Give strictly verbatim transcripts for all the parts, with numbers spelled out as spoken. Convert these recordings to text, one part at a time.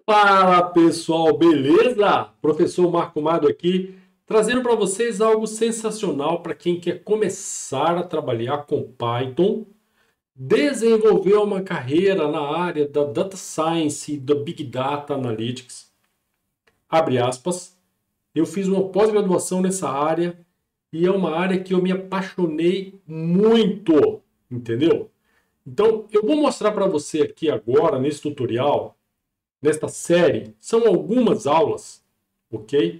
Fala pessoal, beleza? Professor Marco Mado aqui, trazendo para vocês algo sensacional para quem quer começar a trabalhar com Python, desenvolver uma carreira na área da Data Science e da Big Data Analytics. Abre aspas, eu fiz uma pós-graduação nessa área e é uma área que eu me apaixonei muito, entendeu? Então, eu vou mostrar para você aqui agora, nesse tutorial, nesta série, são algumas aulas, ok?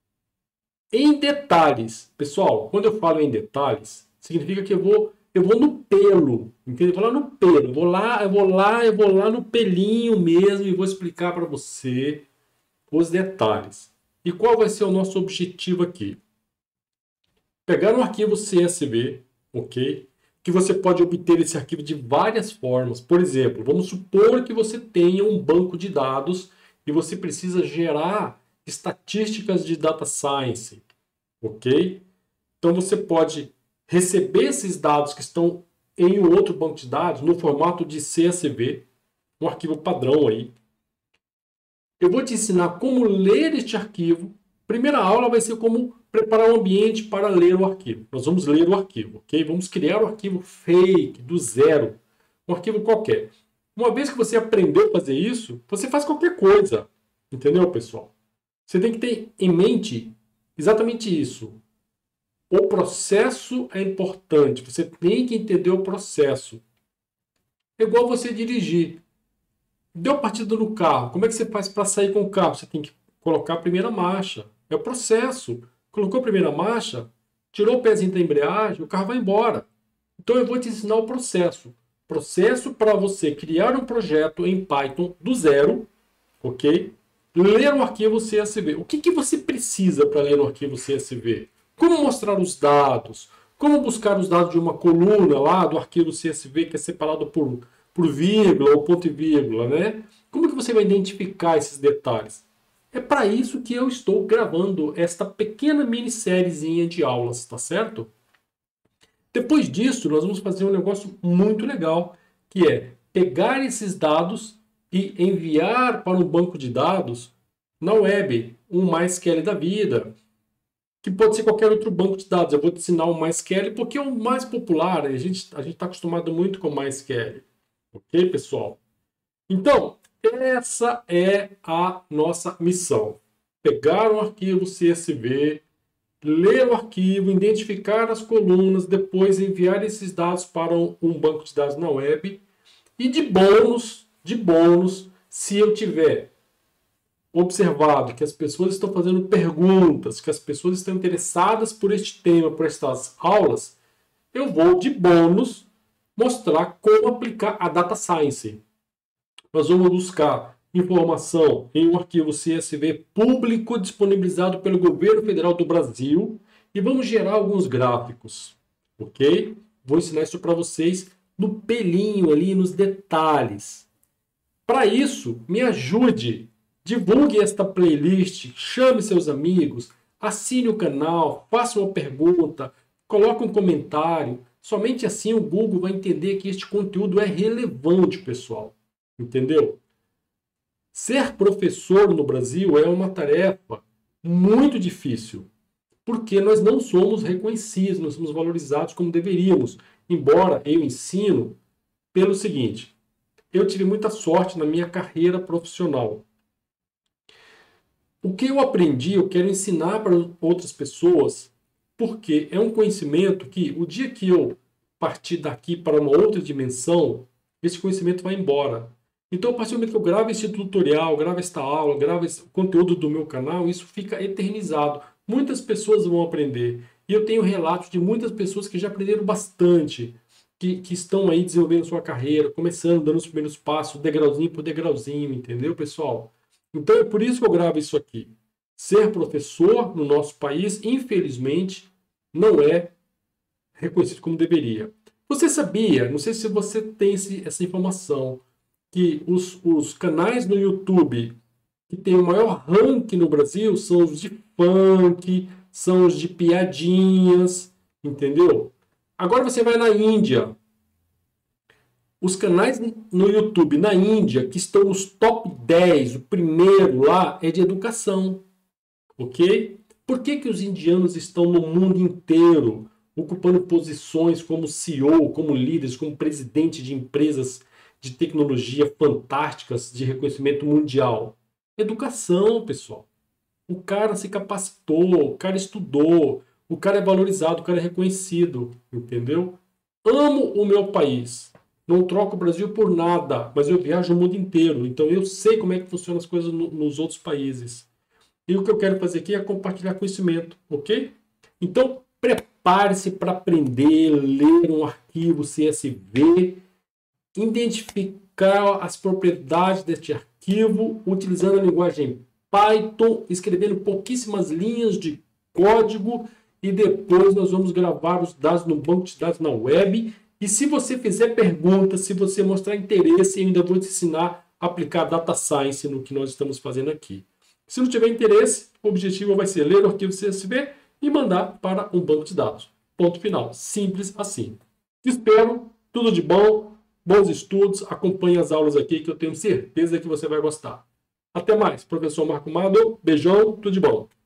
Em detalhes. Pessoal, quando eu falo em detalhes, significa que eu vou, eu vou no pelo, entendeu? Eu vou lá no pelo, eu vou lá, eu vou lá, eu vou lá no pelinho mesmo e vou explicar para você os detalhes. E qual vai ser o nosso objetivo aqui? Pegar um arquivo C S V, ok? Que você pode obter esse arquivo de várias formas. Por exemplo, vamos supor que você tenha um banco de dados e você precisa gerar estatísticas de data science, ok? Então você pode receber esses dados que estão em um outro banco de dados no formato de C S V, um arquivo padrão aí. Eu vou te ensinar como ler este arquivo. Primeira aula vai ser como preparar o ambiente para ler o arquivo. Nós vamos ler o arquivo, ok? Vamos criar o arquivo fake, do zero. Um arquivo qualquer. Uma vez que você aprendeu a fazer isso, você faz qualquer coisa. Entendeu, pessoal? Você tem que ter em mente exatamente isso. O processo é importante. Você tem que entender o processo. É igual você dirigir. Deu partida no carro. Como é que você faz para sair com o carro? Você tem que colocar a primeira marcha. É o processo. Colocou a primeira marcha, tirou o pezinho da embreagem, o carro vai embora. Então eu vou te ensinar o processo. Processo para você criar um projeto em Python do zero, ok? Ler o arquivo C S V. O que, que você precisa para ler o arquivo C S V? Como mostrar os dados? Como buscar os dados de uma coluna lá do arquivo C S V que é separado por, por vírgula ou ponto e vírgula, né? Como que você vai identificar esses detalhes? É para isso que eu estou gravando esta pequena minissériezinha de aulas, tá certo? Depois disso, nós vamos fazer um negócio muito legal, que é pegar esses dados e enviar para um banco de dados na web, um MySQL da vida, que pode ser qualquer outro banco de dados. Eu vou te ensinar o MySQL porque é o mais popular, a gente a gente está acostumado muito com o MySQL. Ok, pessoal? Então, essa é a nossa missão. Pegar um arquivo C S V, ler o arquivo, identificar as colunas, depois enviar esses dados para um banco de dados na web. E de bônus, de bônus, se eu tiver observado que as pessoas estão fazendo perguntas, que as pessoas estão interessadas por este tema, por estas aulas, eu vou, de bônus, mostrar como aplicar a Data Science. Nós vamos buscar informação em um arquivo C S V público disponibilizado pelo governo federal do Brasil e vamos gerar alguns gráficos, ok? Vou ensinar isso para vocês no pelinho ali, nos detalhes. Para isso, me ajude, divulgue esta playlist, chame seus amigos, assine o canal, faça uma pergunta, coloque um comentário. Somente assim o Google vai entender que este conteúdo é relevante, pessoal. Entendeu? Ser professor no Brasil é uma tarefa muito difícil, porque nós não somos reconhecidos, não somos valorizados como deveríamos. Embora eu ensino pelo seguinte, eu tive muita sorte na minha carreira profissional. O que eu aprendi, eu quero ensinar para outras pessoas, porque é um conhecimento que, o dia que eu partir daqui para uma outra dimensão, esse conhecimento vai embora. Então, a partir do momento que eu gravo esse tutorial, gravo esta aula, gravo esse conteúdo do meu canal, isso fica eternizado. Muitas pessoas vão aprender. E eu tenho relatos de muitas pessoas que já aprenderam bastante, que, que estão aí desenvolvendo sua carreira, começando, dando os primeiros passos, degrauzinho por degrauzinho, entendeu, pessoal? Então, é por isso que eu gravo isso aqui. Ser professor no nosso país, infelizmente, não é reconhecido como deveria. Você sabia, não sei se você tem esse, essa informação, que os, os canais no YouTube que tem o maior ranking no Brasil são os de funk, são os de piadinhas, entendeu? Agora você vai na Índia. Os canais no YouTube na Índia, que estão nos top dez, o primeiro lá é de educação, ok? Por que que os indianos estão no mundo inteiro ocupando posições como C E O, como líderes, como presidente de empresas de tecnologia fantásticas, de reconhecimento mundial? Educação, pessoal. O cara se capacitou, o cara estudou, o cara é valorizado, o cara é reconhecido, entendeu? Amo o meu país. Não troco o Brasil por nada, mas eu viajo o mundo inteiro, então eu sei como é que funcionam as coisas no, nos outros países. E o que eu quero fazer aqui é compartilhar conhecimento, ok? Então, prepare-se para aprender, ler um arquivo C S V, identificar as propriedades deste arquivo, utilizando a linguagem Python, escrevendo pouquíssimas linhas de código, e depois nós vamos gravar os dados no banco de dados na web. E se você fizer perguntas, se você mostrar interesse, eu ainda vou te ensinar a aplicar Data Science no que nós estamos fazendo aqui. Se não tiver interesse, o objetivo vai ser ler o arquivo C S V e mandar para um banco de dados. Ponto final. Simples assim. Te espero. Tudo de bom. Bons estudos. Acompanhe as aulas aqui que eu tenho certeza que você vai gostar. Até mais. Professor Marco Mado. Beijão. Tudo de bom.